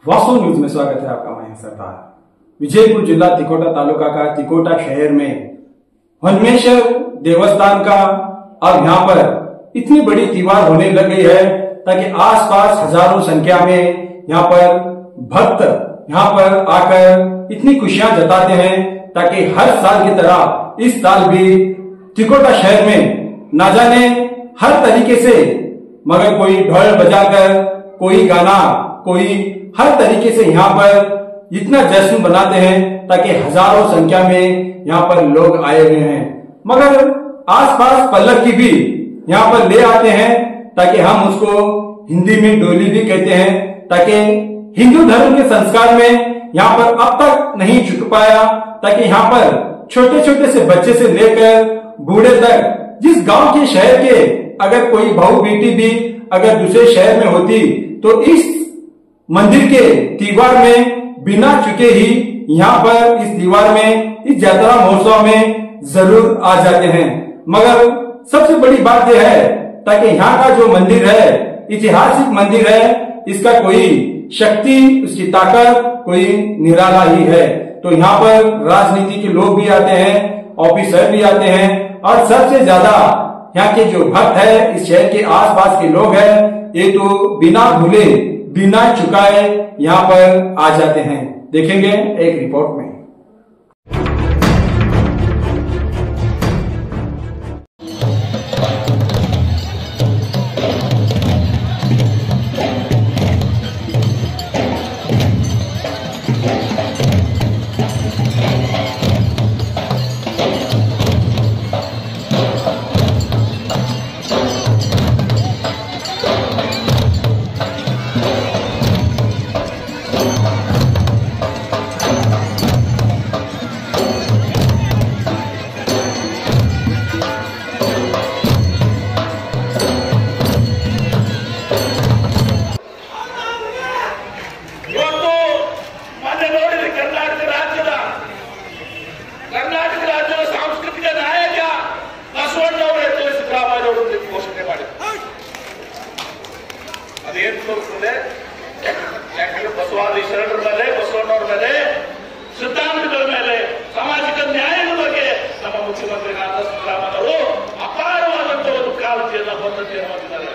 वास्तव न्यूज में स्वागत है आपका। मैं सरदार विजयपुर जिला तिकोटा तालुका का तिकोटा शहर में हनुमेश्वर देवस्थान का अब यहाँ पर इतनी बड़ी दीवार होने लग गई है ताकि आसपास हजारों संख्या में यहाँ पर भक्त यहाँ पर आकर इतनी खुशियां जताते हैं ताकि हर साल की तरह इस साल भी तिकोटा शहर में ना जाने हर तरीके से मगर कोई ढोल बजाकर कोई गाना कोई हर तरीके से यहाँ पर इतना जश्न बनाते हैं ताकि हजारों संख्या में यहाँ पर लोग आए हुए हैं। मगर आसपास पल्लव की भी यहाँ पर ले आते हैं ताकि हम उसको हिंदी में डोली भी कहते हैं ताकि हिंदू धर्म के संस्कार में यहाँ पर अब तक नहीं चुक पाया ताकि यहाँ पर छोटे छोटे से बच्चे से लेकर बूढ़े तक जिस गांव के शहर के अगर कोई बहू बेटी भी अगर दूसरे शहर में होती तो इस मंदिर के दीवार में बिना चुके ही यहाँ पर इस दीवार में इस यात्रा महोत्सव में जरूर आ जाते हैं। मगर सबसे बड़ी बात यह है ताकि यहाँ का जो मंदिर है ऐतिहासिक मंदिर है, इसका कोई शक्ति उसकी ताकत कोई निराला ही है। तो यहाँ पर राजनीति के लोग भी आते हैं, ऑफिसर भी आते हैं और सबसे ज्यादा यहाँ के जो भक्त है इस शहर के आसपास के लोग हैं ये तो बिना भूले बिना चुकाए यहाँ पर आ जाते हैं। देखेंगे एक रिपोर्ट में। ಬಸವಾದಿ ಶರಣರ ಮೇಲೆ ಬಸವಣ್ಣವರ ಮೇಲೆ ಸಿದ್ಧಾಂತಗಳ ಮೇಲೆ ಸಾಮಾಜಿಕ ನ್ಯಾಯದ ಬಗ್ಗೆ ನಮ್ಮ ಮುಖ್ಯಮಂತ್ರಿಗಳಾದ ಸಿದ್ದರಾಮಯ್ಯವರು ಅಪಾರವಾದಂತಹ ಒಂದು ಕಾಳಜಿಯನ್ನು ಬದ್ಧತೆಯನ್ನು ಹೊಂದಿದ್ದಾರೆ।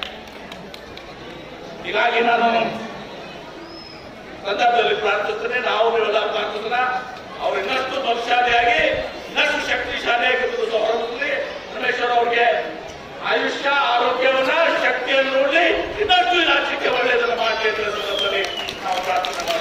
ಹೀಗಾಗಿ ನಾನು ಸಂದರ್ಭದಲ್ಲಿ ಪ್ರಾರ್ಥಿಸ್ತೇನೆ, ನಾವು ನೀವೆಲ್ಲ ಪ್ರಾರ್ಥಿಸೋಣ, ಅವ್ರು ಇನ್ನಷ್ಟು ಬಲಶಾಲಿಯಾಗಿ ಇನ್ನಷ್ಟು ಶಕ್ತಿಶಾಲಿಯಾಗಿದ್ದು ಹೊರತಲ್ಲಿ ಪರಮೇಶ್ವರ್ ಅವ್ರಿಗೆ ಆಯುಷ್ಯ ಆರೋಗ್ಯವನ್ನ ಶಕ್ತಿಯನ್ನು ನೋಡಲಿ, ಇನ್ನಷ್ಟು ಈ ರಾಜ್ಯಕ್ಕೆ ಒಳ್ಳೆಯದನ್ನು ಮಾಡಲಿ ಅಂತ ಸಂದರ್ಭದಲ್ಲಿ ನಾವು ಪ್ರಾರ್ಥನೆ ಮಾಡೋಣ।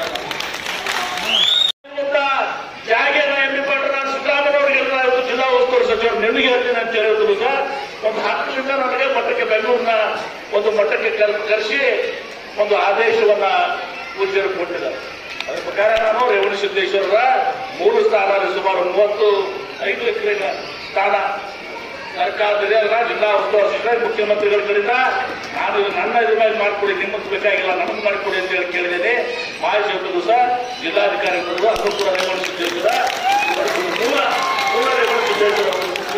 ಜಾಗೇನ ಎಮ್ಮಿಪಟ್ಟು ನಾನು ಸಿದ್ದರಾಮಯ್ಯವ್ರಿಗೆಲ್ಲ ಇವತ್ತು ಜಿಲ್ಲಾ ಉಸ್ತುವಾರಿ ಸಚಿವರು ನಿಮಗೆ ಹೇಳ್ತೀನಿ ಅಂತ ಹೇಳಿದ್ರು ಸರ್, ಒಂದು 10ರಿಂದ ನನಗೆ ಮಠಕ್ಕೆ ಬೆಂಗಳೂರಿನ ಒಂದು ಮಠಕ್ಕೆ ಕರೆಸಿ ಒಂದು ಆದೇಶವನ್ನ ಪೂಜ್ಯರು ಕೊಟ್ಟಿದ್ದಾರೆ। ಅದರ ಪ್ರಕಾರ ನಾನು ರೇವಣ ಸಿದ್ದೇಶ್ವರರ 3 ಸ್ಥಾನ ಸುಮಾರು 35 ಎಕರೆ ಸ್ಥಾನ ಸರ್ಕಾರದಲ್ಲಿ ಅದನ್ನ ಜಿಲ್ಲಾ ಉಸ್ತುವಾರಿ ಸಚಿವರು ಮುಖ್ಯಮಂತ್ರಿಗಳ ಕಡೆಯಿಂದ ನಾನು ನನ್ನ ಇದ್ರ ಮೇಲೆ ಮಾಡಿಕೊಡಿ, ನಿಮ್ಮದು ಬೇಕಾಗಿಲ್ಲ ನಮಗೆ ಮಾಡಿಕೊಡಿ ಅಂತ ಹೇಳಿ ಕೇಳಿದ್ದೇನೆ। ಮಾಹಿತಿ ದಿವಸ ಜಿಲ್ಲಾಧಿಕಾರಿಗಳು ಅಸಂಪೂರ್ಣ ರೇವಣ ಸಿದ್ದೇಶ್ವರ ಮೂಲ ರೇವಣ ಸಿದ್ದೇಶ್ವರ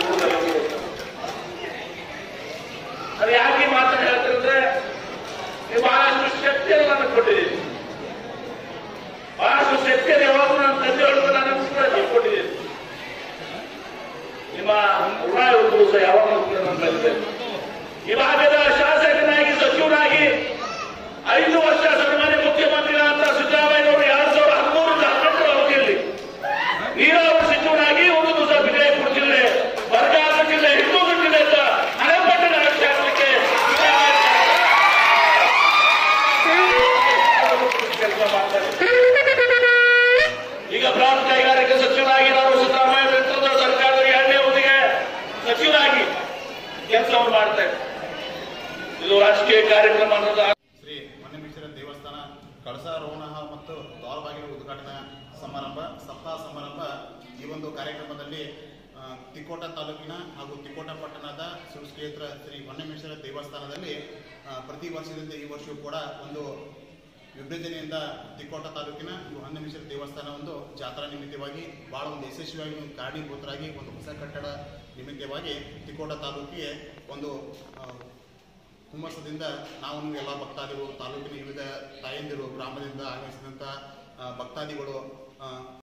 ಅದು ಯಾಕೆ ಮಾತನ್ನು ಹೇಳ್ತಿದ್ರೆ ನೀವು ಬಹಳಷ್ಟು ಶಕ್ತಿಯನ್ನು ನನಗೆ ಕೊಟ್ಟಿದ್ದೀರಿ, ಬಹಳಷ್ಟು ಶಕ್ತಿಯನ್ನು ಯಾವಾಗಲೂ ನನ್ನ ತಂದೆಯೊಳಗೂ ನನಗೆ ಕೂಡ ನೀವು ಕೊಟ್ಟಿದ್ದೀರಿ। ನಿಮ್ಮ ಋಣ ಇವತ್ತು ಸಹ ಯಾವಾಗಲೂ ಕೂಡ ನನ್ನ ಮೇಲೆ ಈ ಭಾಗದ ಶಾಸಕನಾಗಿ ಸಚಿವನಾಗಿ 5 ವರ್ಷ ಸನ್ಮಾನ್ಯ ಮುಖ್ಯಮಂತ್ರಿಗಳಾದ ಸಿದ್ದರಾಮಯ್ಯನವರು 2013ರಿಂದ 2018ರ ಅವಧಿಯಲ್ಲಿ ನೀರಾವರಿ ಸಚಿವನಾಗಿ ಒಂದು ದಿವಸ ವಿಜಯಪುರ ಜಿಲ್ಲೆ, ಬರಗಾಲ ಜಿಲ್ಲೆ, ಹಿಂದೂರು ಜಿಲ್ಲೆ ಅಂತ ಅಣೆಪಟ್ಟಿನ ರಕ್ಷಿಸಲಿಕ್ಕೆ ಕೆಲಸ ಮಾಡ್ತಾರೆ। ಈಗ ಬೃಹತ್ ಕೈಗಾರಿಕೆ ಸಚಿವನಾಗಿ ನಾವು ಸಿದ್ದರಾಮಯ್ಯ ನೇತೃತ್ವದ ಸರ್ಕಾರದ 2ನೇ ಅವಧಿಗೆ ಸಚಿವರಾಗಿ ಕೆಲಸವನ್ನು ಮಾಡ್ತಾರೆ। ಇದು ರಾಜಕೀಯ ಕಾರ್ಯಕ್ರಮ ಅನ್ನೋದು ಶ್ರೀ ಹೊನ್ನೆಮೇಶ್ವರ ದೇವಸ್ಥಾನ ಕಳಸಾರೋಹಣ ಮತ್ತು ದ್ವಾರಬಾಗಿಲು ಉದ್ಘಾಟನಾ ಸಮಾರಂಭ ಸಪ್ತಾಹ ಸಮಾರಂಭ ಈ ಒಂದು ಕಾರ್ಯಕ್ರಮದಲ್ಲಿ ತಿಕೋಟ ತಾಲೂಕಿನ ಹಾಗೂ ತಿಕೋಟ ಪಟ್ಟಣದ ಸುಕ್ಷೇತ್ರ ಶ್ರೀ ಹೊನ್ನೆಮೇಶ್ವರ ದೇವಸ್ಥಾನದಲ್ಲಿ ಪ್ರತಿ ವರ್ಷದಿಂದ ಈ ವರ್ಷವೂ ಕೂಡ ಒಂದು ವಿಭಜನೆಯಿಂದ ತಿಕೋಟ ತಾಲೂಕಿನ ಹೊನ್ನೆಮೇಶ್ವರ ದೇವಸ್ಥಾನ ಒಂದು ಜಾತ್ರಾ ನಿಮಿತ್ತವಾಗಿ ಬಹಳ ಒಂದು ಯಶಸ್ವಿಯಾಗಿ ಒಂದು ಕಾರಣೀಭೂತರಾಗಿ ಒಂದು ಹೊಸ ಕಟ್ಟಡ ನಿಮಿತ್ತವಾಗಿ ತಿಕೋಟ ತಾಲೂಕಿಗೆ ಒಂದು ಹುಮ್ಮಸದಿಂದ ನಾವು ಎಲ್ಲ ಭಕ್ತಾದಿಗಳು, ತಾಲೂಕಿನ ವಿವಿಧ ತಾಯಂದಿರು, ಗ್ರಾಮದಿಂದ ಆಗಮಿಸಿದಂಥ ಭಕ್ತಾದಿಗಳು